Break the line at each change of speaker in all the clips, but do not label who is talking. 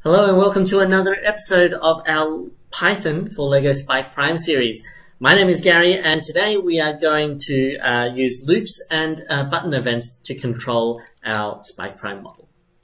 Hello and welcome to another episode of our Python for LEGO Spike Prime series. My name is Gary and today we are going to use loops and button events to control our Spike Prime model.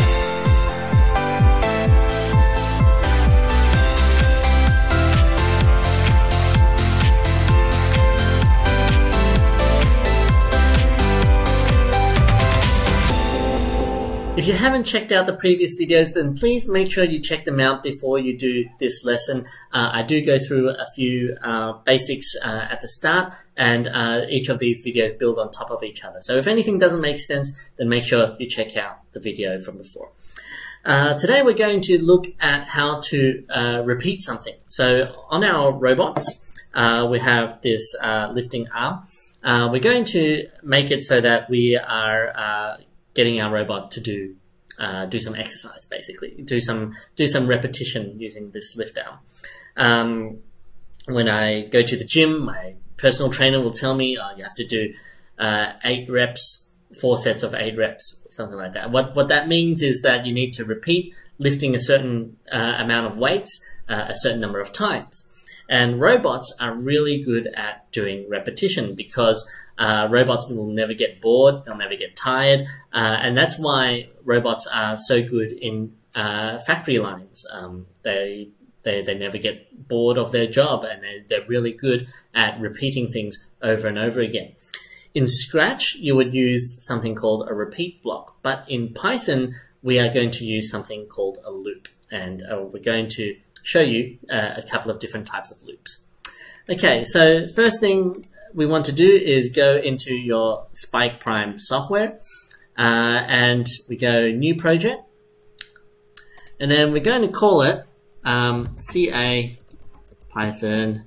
If you haven't checked out the previous videos, then please make sure you check them out before you do this lesson. I do go through a few basics at the start, and each of these videos build on top of each other. So if anything doesn't make sense, then make sure you check out the video from before. Today we're going to look at how to repeat something. So on our robots, we have this lifting arm. We're going to make it so that we are getting our robot to do some exercise, basically, do some repetition using this lift arm. When I go to the gym, my personal trainer will tell me, oh, you have to do 8 reps, 4 sets of 8 reps, something like that. What that means is that you need to repeat lifting a certain amount of weights a certain number of times. And robots are really good at doing repetition because robots will never get bored, they'll never get tired, and that's why robots are so good in factory lines. They never get bored of their job, and they're really good at repeating things over and over again. In Scratch, you would use something called a repeat block, but in Python, we are going to use something called a loop, and we're going to show you a couple of different types of loops. Okay, so first thing we want to do is go into your Spike Prime software, and we go New Project, and then we're going to call it CA Python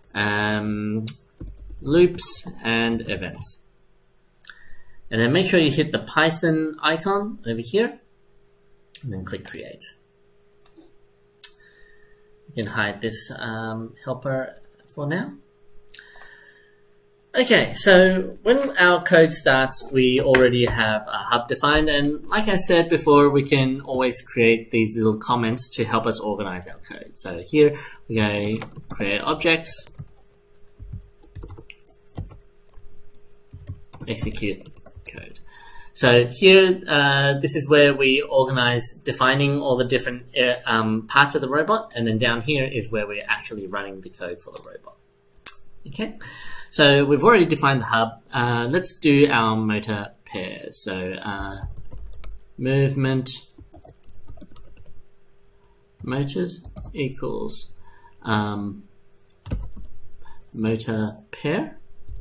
Loops and Events. And then make sure you hit the Python icon over here, and then click Create. You can hide this helper for now. Okay, so when our code starts, we already have a hub defined, and like I said before, we can always create these little comments to help us organize our code. So here we go create objects, execute code. So here, this is where we organize defining all the different parts of the robot, and then down here is where we're actually running the code for the robot. Okay, so we've already defined the hub. Let's do our motor pairs. So movement motors equals motor pair.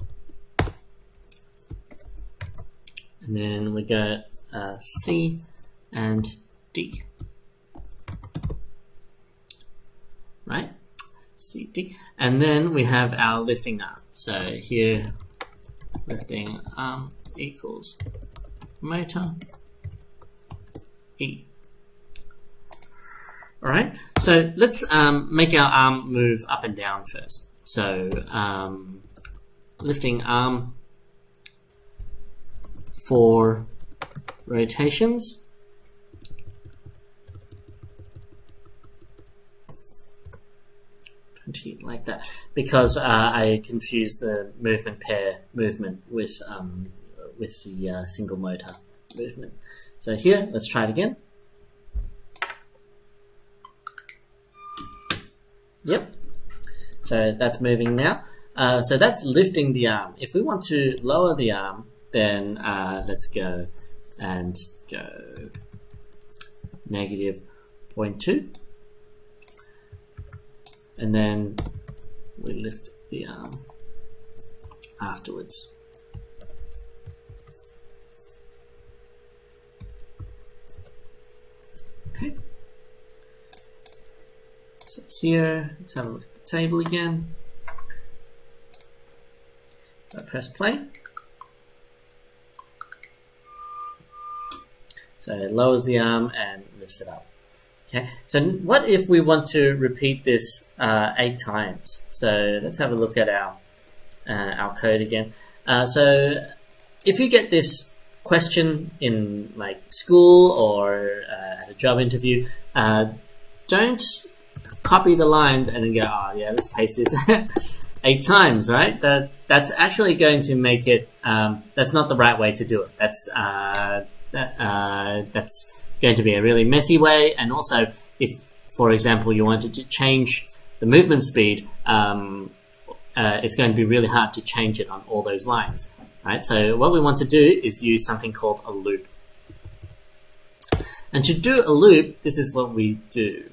And then we got C and D, right? C, D. And then we have our lifting arm. So here, lifting arm equals motor E. All right, so let's make our arm move up and down first. So lifting arm for rotations, like that, because I confused the movement pair movement with the single motor movement. So here, let's try it again. Yep. So that's moving now. So that's lifting the arm. If we want to lower the arm, then let's go and go -0.2, and then we lift the arm afterwards. Okay, so here, let's have a look at the table again. I press play. So it lowers the arm and lifts it up. Okay, so what if we want to repeat this 8 times? So let's have a look at our code again. So if you get this question in like school or at a job interview, don't copy the lines and then go, oh yeah, let's paste this 8 times, right? That's actually going to make it, that's not the right way to do it. That's going to be a really messy way. And also, if, for example, you wanted to change the movement speed, it's going to be really hard to change it on all those lines, right? So what we want to do is use something called a loop. And to do a loop, this is what we do.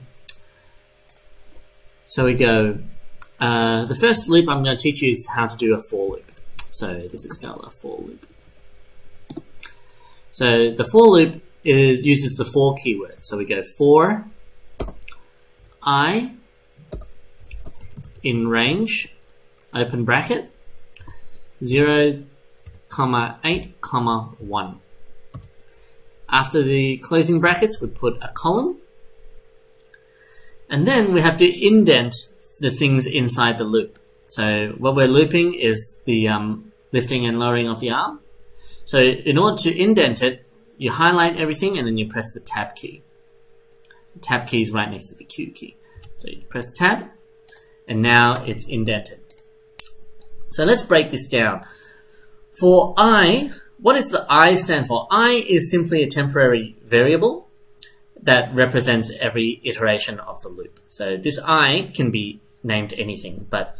So we go, the first loop I'm going to teach you is how to do a for loop. So this is called a for loop. So the for loop uses the for keyword. So we go for I in range, open bracket, 0, 8, 1. After the closing brackets, we put a colon. And then we have to indent the things inside the loop. So what we're looping is the lifting and lowering of the arm. So in order to indent it, you highlight everything and then you press the tab key. The tab key is right next to the Q key. So you press tab and now it's indented. So let's break this down. For I, what does the I stand for? I is simply a temporary variable that represents every iteration of the loop. So this I can be named anything, but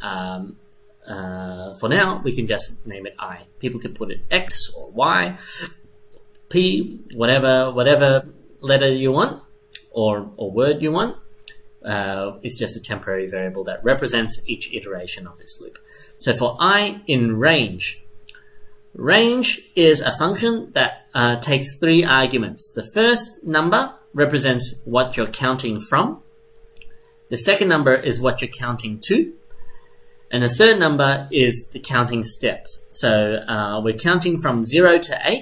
for now we can just name it I. People could put it X or Y, P, whatever letter you want or word you want. It's just a temporary variable that represents each iteration of this loop. So for I in range, range is a function that takes 3 arguments. The first number represents what you're counting from. The second number is what you're counting to. And the third number is the counting steps. So we're counting from 0 to 8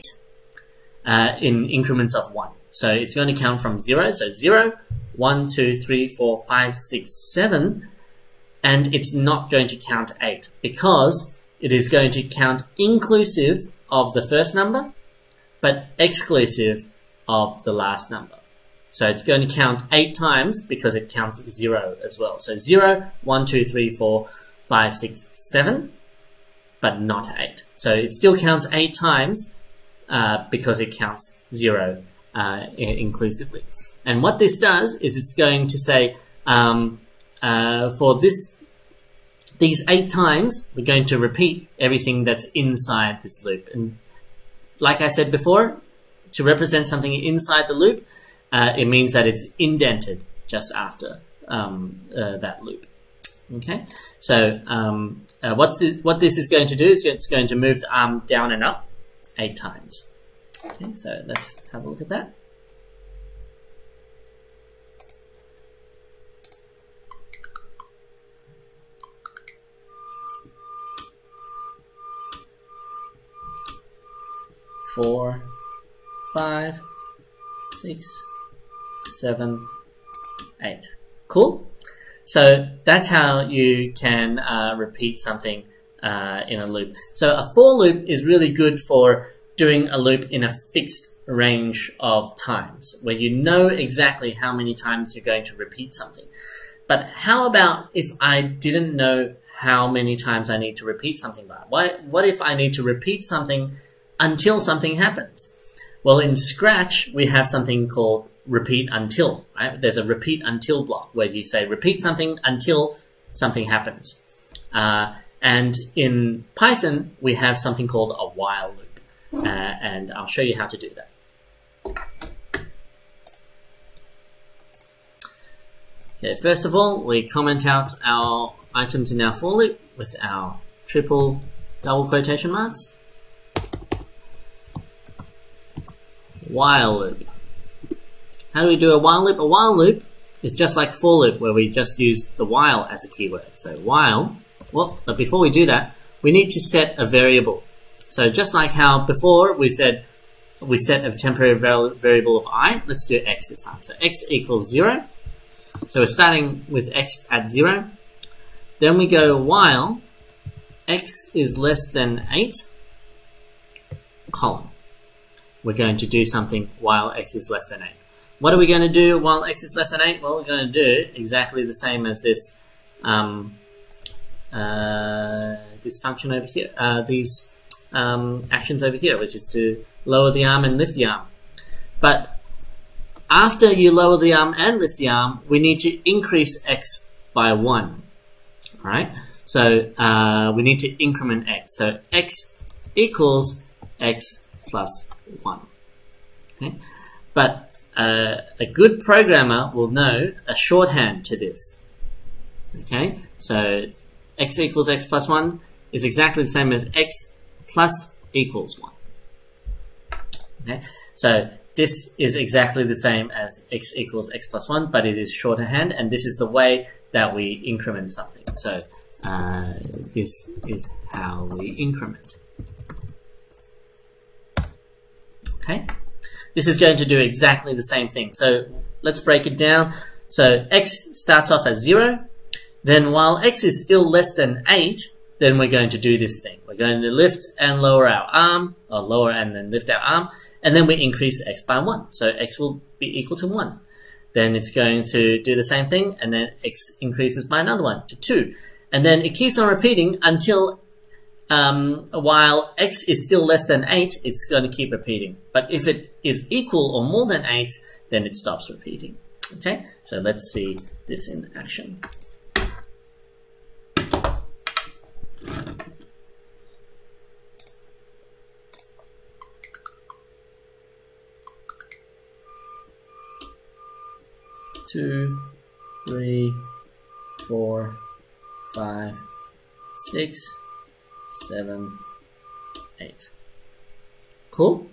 in increments of 1. So it's going to count from 0. So 0, 1, 2, 3, 4, 5, 6, 7. And it's not going to count 8 because it is going to count inclusive of the first number, but exclusive of the last number. So it's going to count 8 times because it counts 0 as well. So 0, 1, 2, 3, 4, 5, 6, 7, but not 8. So it still counts 8 times because it counts 0 inclusively. And what this does is it's going to say for these 8 times, we're going to repeat everything that's inside this loop. And like I said before, to represent something inside the loop, it means that it's indented just after that loop. Okay, so what this is going to do is it's going to move the arm down and up 8 times. Okay, so let's have a look at that. Four, 5, 6, 7, 8. Cool. So that's how you can repeat something in a loop. So a for loop is really good for doing a loop in a fixed range of times, where you know exactly how many times you're going to repeat something. But how about if I didn't know how many times I need to repeat something by? What if I need to repeat something until something happens? Well, in Scratch, we have something called repeat until, right? There's a repeat until block where you say repeat something until something happens. And in Python, we have something called a while loop. And I'll show you how to do that. Okay, first of all, we comment out our items in our for loop with our triple double quotation marks. While loop. How do we do a while loop? A while loop is just like for loop, where we just use the while as a keyword. So while, well, but before we do that, we need to set a variable. So just like how before we said we set a temporary variable of I, let's do x this time. So x equals 0. So we're starting with x at 0. Then we go while x is less than 8, colon. We're going to do something while x is less than 8. what are we going to do while x is less than 8? Well, we're going to do exactly the same as this this function over here, these actions over here, which is to lower the arm and lift the arm. But after you lower the arm and lift the arm, we need to increase x by 1. Alright? So we need to increment x. So x equals x plus 1. Okay? But a good programmer will know a shorthand to this. Okay? So x equals x plus 1 is exactly the same as x plus equals 1. Okay? So this is exactly the same as x equals x plus 1, but it is shorthand, and this is the way that we increment something. So this is how we increment. Okay? This is going to do exactly the same thing. So let's break it down. So x starts off as 0. Then while x is still less than 8, then we're going to do this thing. We're going to lift and lower our arm, or lower and then lift our arm, and then we increase x by 1. So x will be equal to 1. Then it's going to do the same thing, and then x increases by another 1 to 2. And then it keeps on repeating until while x is still less than 8, it's going to keep repeating. But if it is equal or more than 8, then it stops repeating. Okay, so let's see this in action. Two, 3, 4, 5, 6, 7, 8. Cool.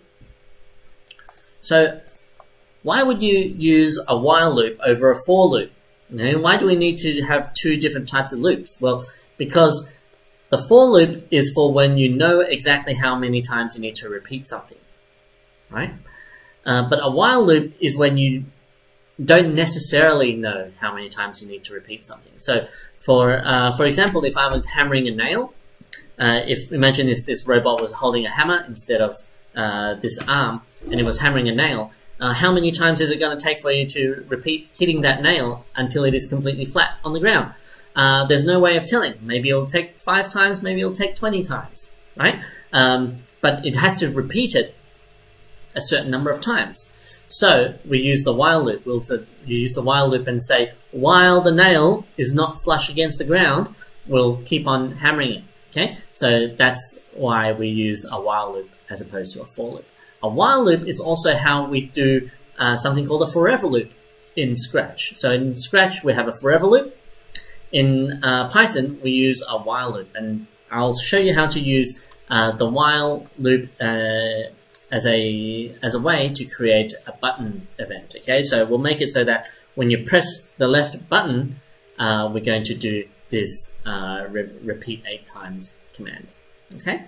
So why would you use a while loop over a for loop? And why do we need to have two different types of loops? Well, because the for loop is for when you know exactly how many times you need to repeat something, right? But a while loop is when you don't necessarily know how many times you need to repeat something. So for example, if I was hammering a nail, imagine if this robot was holding a hammer instead of this arm, and it was hammering a nail, how many times is it going to take for you to repeat hitting that nail until it is completely flat on the ground? There's no way of telling. Maybe it'll take 5 times, maybe it'll take 20 times, right? But it has to repeat it a certain number of times. So we use the while loop. You use the while loop and say, while the nail is not flush against the ground, we'll keep on hammering it. Okay, so that's why we use a while loop as opposed to a for loop. A while loop is also how we do something called a forever loop in Scratch. So in Scratch, we have a forever loop. In Python, we use a while loop, and I'll show you how to use the while loop as a way to create a button event. Okay, so we'll make it so that when you press the left button, we're going to do this repeat 8 times command. Okay.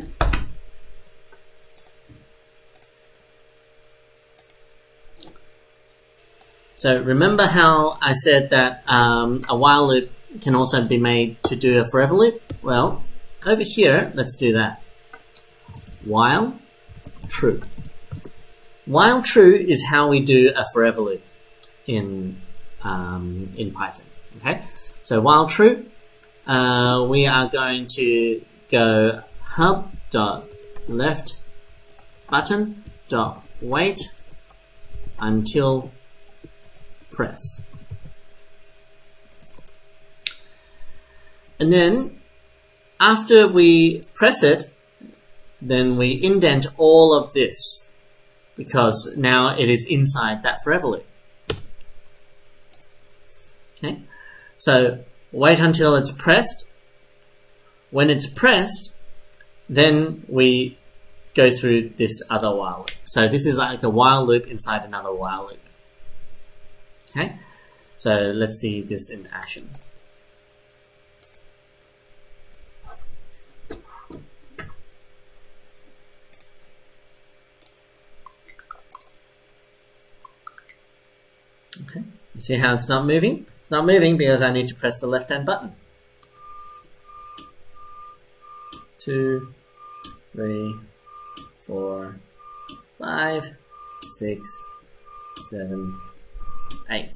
So remember how I said that a while loop can also be made to do a forever loop? Well, over here, let's do that. While true. While true is how we do a forever loop in Python. Okay, so while true, we are going to go hub.left button.wait until press. And then after we press it, then we indent all of this because now it is inside that forever loop. Okay, so wait until it's pressed. When it's pressed, then we go through this other while loop. So this is like a while loop inside another while loop. Okay, so let's see this in action. Okay, you see how it's not moving? It's not moving because I need to press the left-hand button. 2, 3, 4, 5, 6, 7, 8.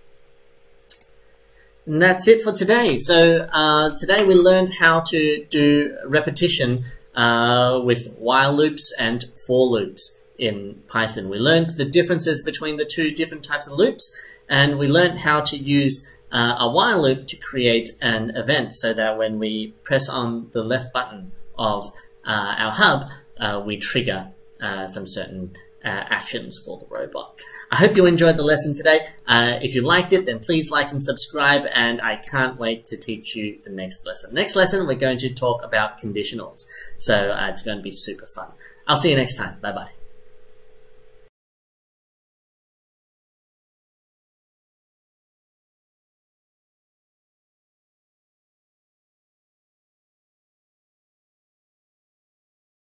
And that's it for today. So today we learned how to do repetition with while loops and for loops in Python. We learned the differences between the two different types of loops, and we learned how to use a while loop to create an event so that when we press on the left button of our hub, we trigger some certain actions for the robot. I hope you enjoyed the lesson today. If you liked it, then please like and subscribe, and I can't wait to teach you the next lesson. Next lesson, we're going to talk about conditionals. So it's going to be super fun. I'll see you next time. Bye-bye.